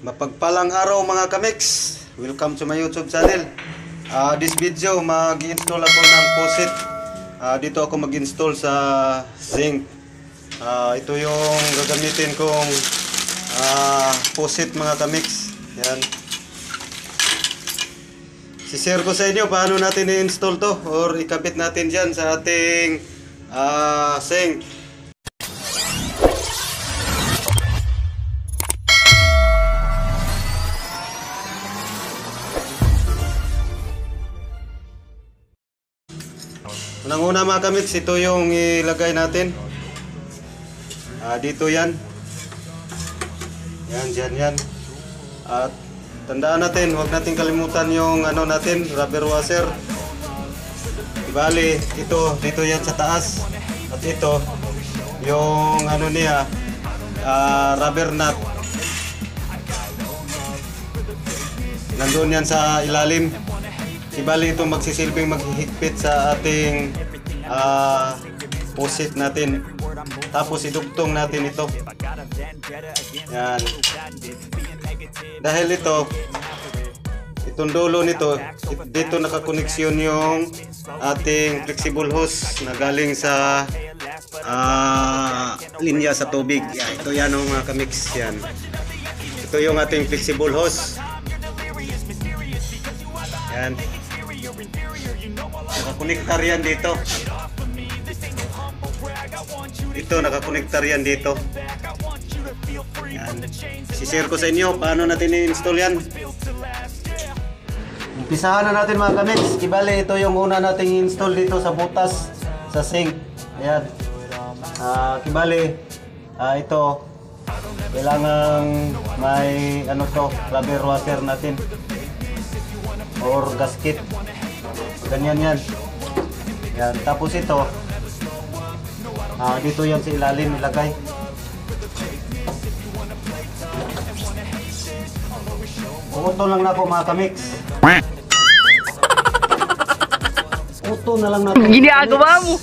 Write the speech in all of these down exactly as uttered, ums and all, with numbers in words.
Mapagpalang araw mga kamix. Welcome to my YouTube channel. Uh, this video mag-install ako ng faucet. Uh, dito ako mag-install sa sink. Uh, ito yung gagamitin kong uh, faucet mga kamix. Yan. Si-share ko sa inyo paano natin i-install to or ikabit natin dyan sa ating uh, sink. Unang-una mga kamix, ito yung ilagay natin. Ah, dito yan. Yan, dyan yan. At tandaan natin, huwag natin kalimutan yung ano natin, rubber washer. Ibali, ito, dito yan sa taas. At ito, yung ano niya, ah, rubber nut. Nandun yan sa ilalim. Ibali ito magsisilbing maghihigpit sa ating uh, faucet natin. Tapos idugtong natin ito. Yan. Dahil ito, itong dulo nito, dito nakakoneksyon yung ating flexible hose na galing sa uh, linya sa tubig. Yan. Ito yan ang mga kamix. Yan. Ito yung ating flexible hose. Yan. Nakakonektar yan dito. Ito, nakakonektar yan dito. Yan. Si-share ko sa inyo paano natin i-install yan. Umpisahan na natin mga kamix. Ibali, ito yung una nating install dito sa butas sa sink. Ayan. Uh, kibali, uh, ito kailangan may ano to, rubber washer natin or gasket. Ganyan yan. Yan. Tapos ito, ah, dito yan sa ilalim ilagay. Uto lang na po mga kamix. Uto na lang na po. Ginagawa mo.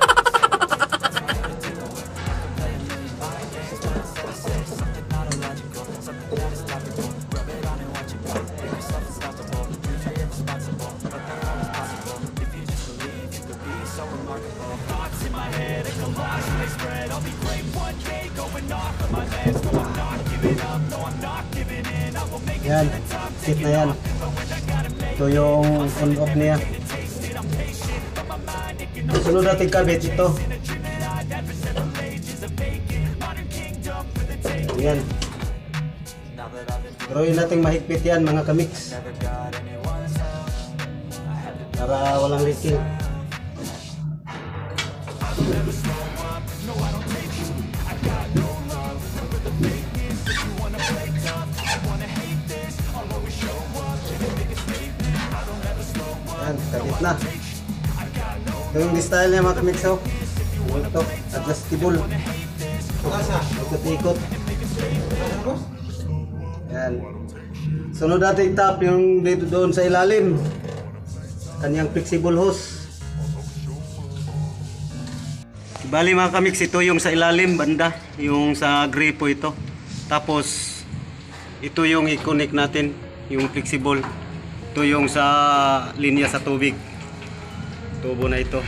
Yan, fit na yan. Ito yung on-off niya. Sunod natin kabit ito. Yan. Drawin natin mahigpit yan mga kamix. Para walang leaking. Yan, kabit na. Ito yung style niya mga kamix. Ito, adjustable. Ikot-ikot. Yan. Sunod natin tap yung dito doon sa ilalim. Kanyang flexible hose. Bali mga kamix, ito yung sa ilalim banda, yung sa gray po ito. Tapos ito yung i-connect natin, yung flexible. Ito yung sa linya sa tubig. Tubo na ito.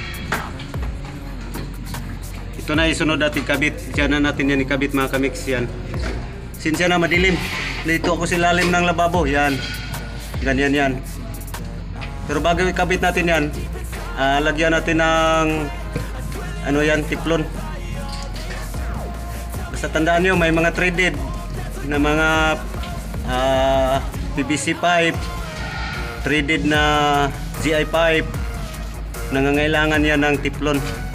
Ito na isunod natin kabit. Diyan na natin yan ikabit mga kamix. Yan. Sinsya na madilim. Dito ako sa ilalim ng lababo. Yan. Ganyan yan. Pero bago ikabit natin yan, uh, lagyan natin ng ano yan, tiplon. Basta tandaan nyo, may mga threaded na mga uh, P V C pipe, threaded na G I pipe. Nangangailangan yan ng tiplon.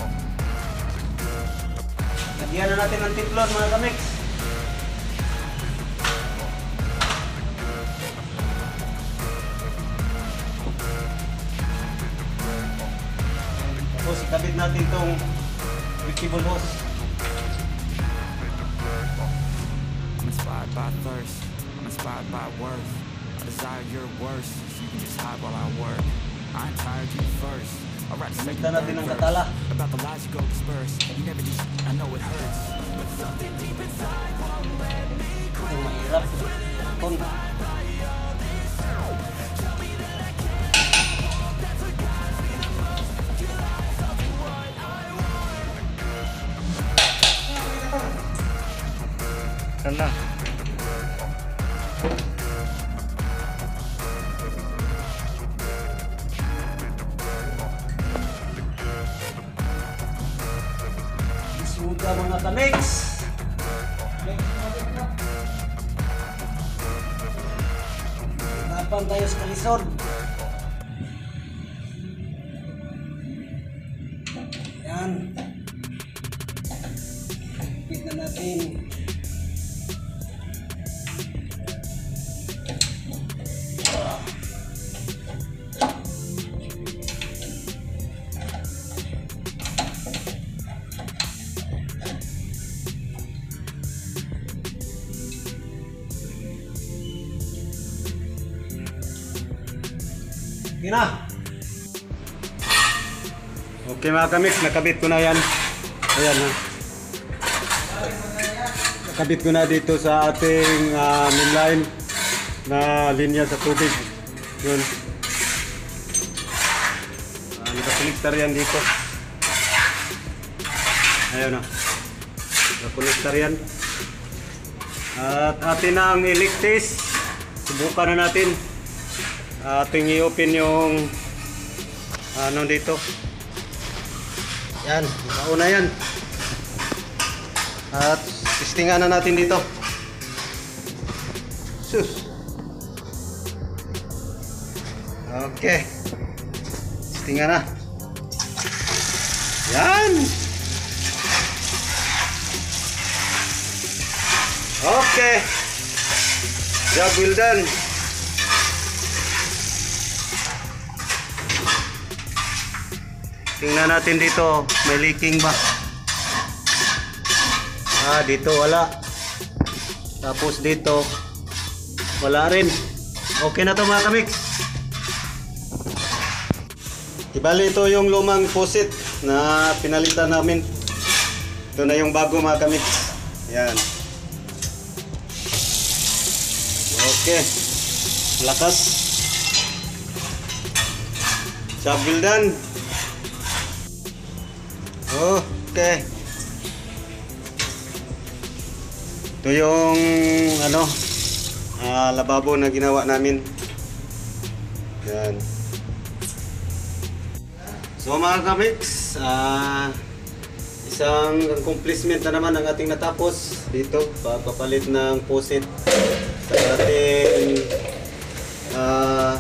Lagyan na natin ng tiplon mga kamix. Tapos ikabit natin itong flexible hose. I'm inspired by thirst, I'm inspired by worth. I desire your worst, so you can just hide while I work. I ain't tired you first. I'll write the second natin ng katala. about the lies you go disperse. You never just, I know it hurts. But something deep inside won't let me quit. Mahirap. karton. Sana. Suga mga kamix. Lapan tayo sa kalisod. Yan. Higpit na natin. Okay na. Okay mga kamix, nakabit ko na yan. Ayan ha. Nakabit ko na dito sa ating uh, mainline na linya sa tubig. Yun. Uh, Nakakonektar yan dito. Ayan ha. Nakakonektar yan. At atin na ang electis. Subukan na natin. Ating i-open yung ano dito. Yan, mauna yan. At testingan na natin dito. Sus. Okay. Testingan na. Yan. Okay. Job well done. Tingnan natin dito, may leaking ba? Ah, dito wala. Tapos dito wala rin. Okay na to mga kamix. Ibali ito yung lumang faucet na pinalitan namin. Ito na yung bago mga kamix. Yan. Okay. Lakas. Job well done. Okay. Ito yung ano, uh, lababo na ginawa namin. Yan. So mga kamix, uh, isang accomplishment na naman ang ating natapos dito. Papapalit ng faucet sa ating uh,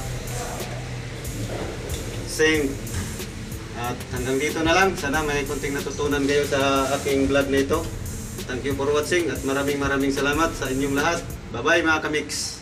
sink. At hanggang dito na lang. Sana may kunting natutunan kayo sa aking vlog na ito. Thank you for watching at maraming maraming salamat sa inyong lahat. Bye bye mga kamix.